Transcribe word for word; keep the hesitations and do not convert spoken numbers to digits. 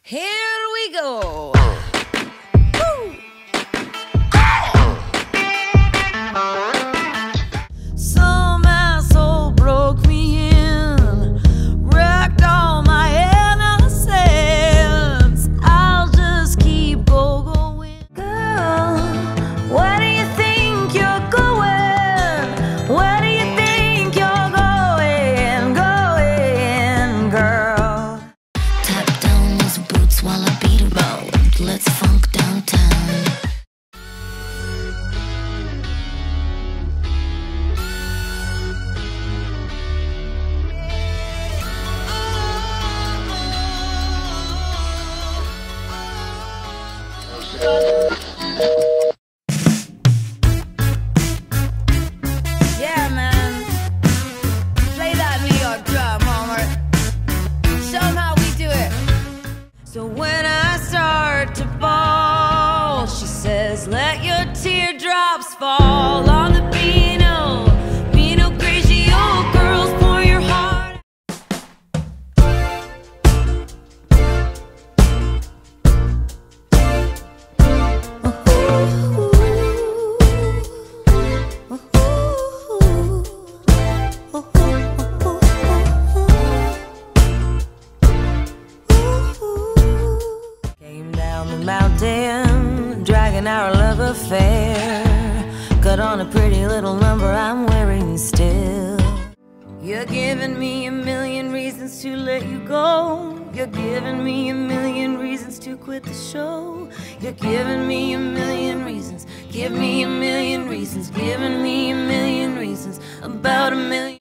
Here we go. Woo! Some asshole broke me in, wrecked all my innocence. I'll just keep go going. Girl, where do you think you're going? Where do you think you're going? Going, girl. Tap down those boots while I beat about. Let's funk downtown. Yeah, man. Play that New York drum, Homer. Somehow we do it. So when I start to fall, she says, let your teardrops fall on the Pinot. Pinot Grigio, girls, pour your heart. Came down the mountain, dragging our love affair. Got on a pretty little number I'm wearing still. You're giving me a million reasons to let you go. You're giving me a million reasons to quit the show. You're giving me a million reasons. Give me a million reasons. Giving me a million reasons. About a million.